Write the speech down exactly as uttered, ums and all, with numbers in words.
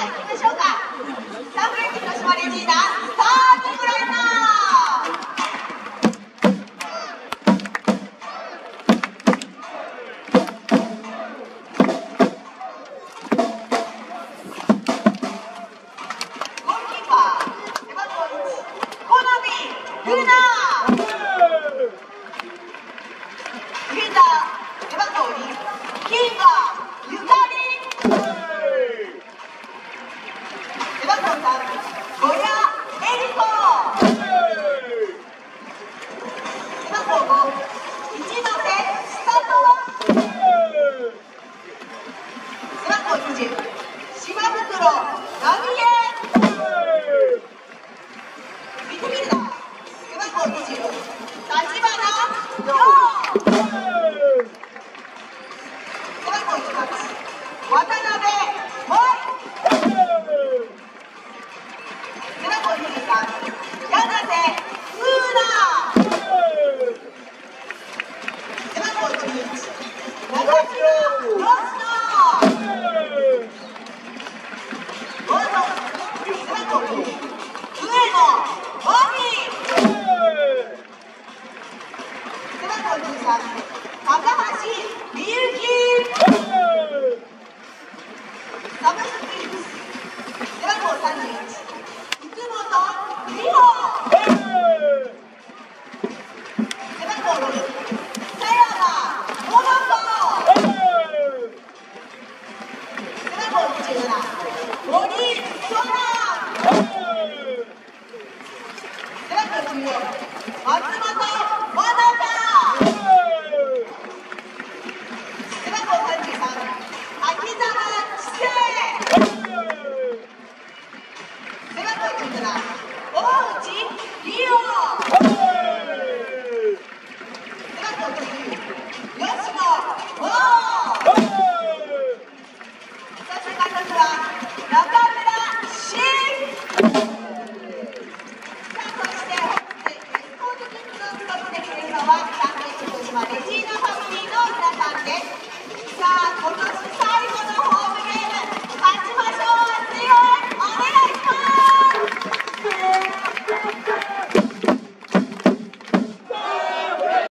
行きましょうか。サンフレッチェ広島レジーナスターティングランナゴールキーパー背番号いちコナミルナディフェンダー背番号にキーパーゆかり背番号さんゴヤエリコ背番号ご一ノ瀬スタト背番号にじゅう島袋ナミエミッドフィルダー背番号にじゅう立花陽背番号じゅうはち渡辺萌背番号にじゅうさん柳瀬風奈背番号じゅういち長島よしのゴールド背番号に上野真美背番号じゅうさん高橋みゆきサブスキー背番号さんじゅういち福本美穂背番号ろく佐山桃子背番号にじゅうなな森空背番号じゅうよん松本真中背番号さんじゅうさん秋澤知世背番号じゅうなな大内理央背番号きゅう吉野真央そして監督は中